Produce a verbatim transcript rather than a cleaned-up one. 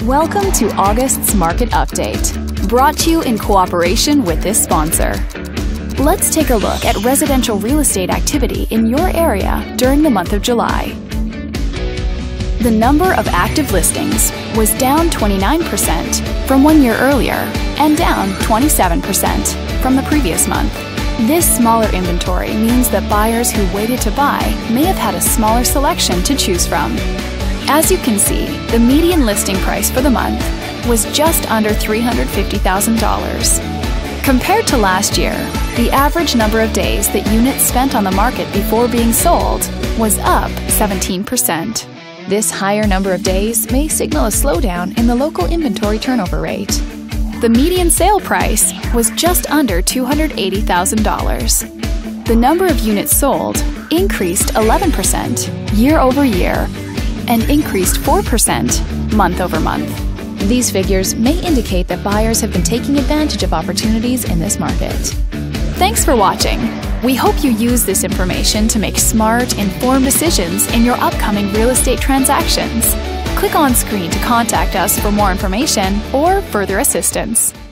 Welcome to August's Market Update, brought to you in cooperation with this sponsor. Let's take a look at residential real estate activity in your area during the month of July. The number of active listings was down twenty-nine percent from one year earlier and down twenty-seven percent from the previous month. This smaller inventory means that buyers who waited to buy may have had a smaller selection to choose from. As you can see, the median listing price for the month was just under three hundred fifty thousand dollars. Compared to last year, the average number of days that units spent on the market before being sold was up seventeen percent. This higher number of days may signal a slowdown in the local inventory turnover rate. The median sale price was just under two hundred eighty thousand dollars. The number of units sold increased eleven percent year over year and increased four percent month over month. These figures may indicate that buyers have been taking advantage of opportunities in this market. Thanks for watching. We hope you use this information to make smart, informed decisions in your upcoming real estate transactions. Click on screen to contact us for more information or further assistance.